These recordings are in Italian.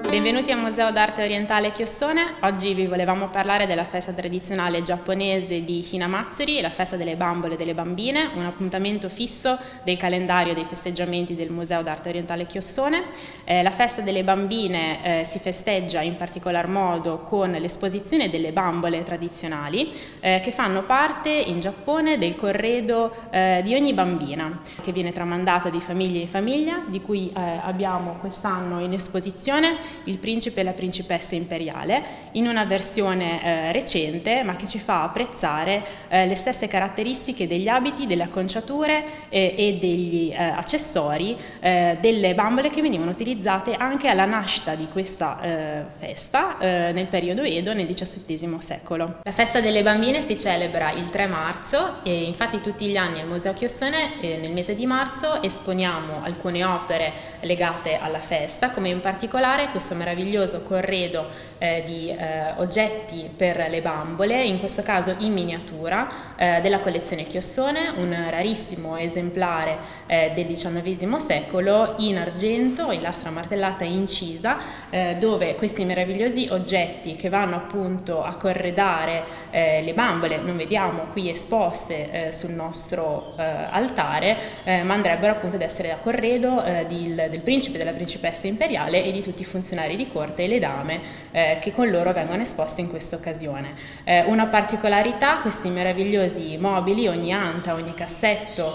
Benvenuti al Museo d'Arte Orientale Kyossone. Oggi vi volevamo parlare della festa tradizionale giapponese di Hinamatsuri, la festa delle bambole e delle bambine, un appuntamento fisso del calendario dei festeggiamenti del Museo d'Arte Orientale Kyossone. La festa delle bambine si festeggia in particolar modo con l'esposizione delle bambole tradizionali che fanno parte in Giappone del corredo di ogni bambina, che viene tramandato di famiglia in famiglia, di cui abbiamo quest'anno in esposizione Il principe e la principessa imperiale, in una versione recente, ma che ci fa apprezzare le stesse caratteristiche degli abiti, delle acconciature e degli accessori delle bambole che venivano utilizzate anche alla nascita di questa festa nel periodo Edo, nel XVII secolo. La festa delle bambine si celebra il 3 marzo e infatti tutti gli anni al Museo Kyossone nel mese di marzo esponiamo alcune opere legate alla festa, come in particolare questo meraviglioso corredo di oggetti per le bambole, in questo caso in miniatura, della collezione Kyossone, un rarissimo esemplare del XIX secolo in argento, in lastra martellata incisa, dove questi meravigliosi oggetti che vanno appunto a corredare le bambole, non vediamo qui esposte sul nostro altare, ma andrebbero appunto ad essere a corredo del principe e della principessa imperiale e di tutti i funzionari di corte e le dame che con loro vengono esposte in questa occasione. Una particolarità: questi meravigliosi mobili, ogni anta, ogni cassetto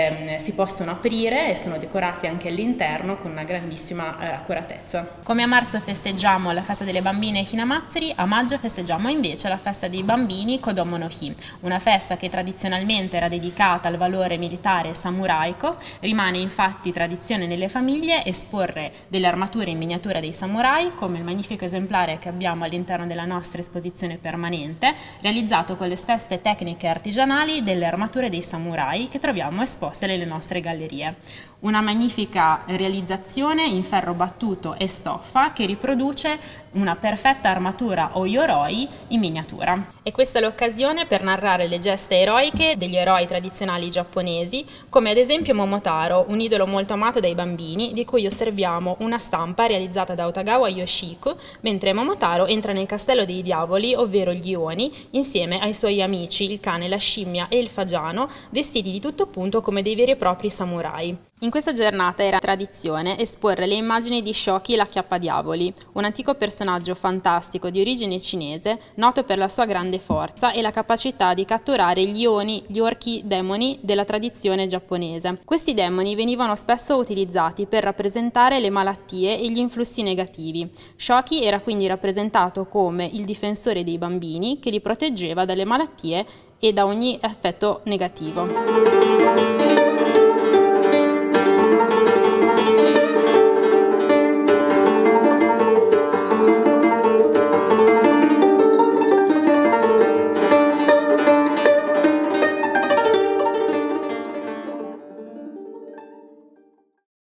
si possono aprire e sono decorati anche all'interno con una grandissima accuratezza. Come a marzo festeggiamo la festa delle bambine Hinamatsuri, a maggio festeggiamo invece la festa dei bambini Kodomo no Hi, una festa che tradizionalmente era dedicata al valore militare e samuraico. Rimane infatti tradizione nelle famiglie esporre delle armature in miniatura dei samurai, come il magnifico esemplare che abbiamo all'interno della nostra esposizione permanente, realizzato con le stesse tecniche artigianali delle armature dei samurai che troviamo esposte nelle nostre gallerie. Una magnifica realizzazione in ferro battuto e stoffa che riproduce una perfetta armatura o yoroi in miniatura. E questa è l'occasione per narrare le gesta eroiche degli eroi tradizionali giapponesi, come ad esempio Momotaro, un idolo molto amato dai bambini, di cui osserviamo una stampa realizzata da Otagawa Yoshiko, mentre Momotaro entra nel castello dei diavoli, ovvero gli Oni, insieme ai suoi amici, il cane, la scimmia e il fagiano, vestiti di tutto punto come dei veri e propri samurai. In questa giornata era tradizione esporre le immagini di Shoki l'acchiappadiavoli, un antico personaggio fantastico di origine cinese, noto per la sua grande forza e la capacità di catturare gli Oni, gli orchi demoni della tradizione giapponese. Questi demoni venivano spesso utilizzati per rappresentare le malattie e gli influssi negativi. Shoki era quindi rappresentato come il difensore dei bambini che li proteggeva dalle malattie e da ogni effetto negativo.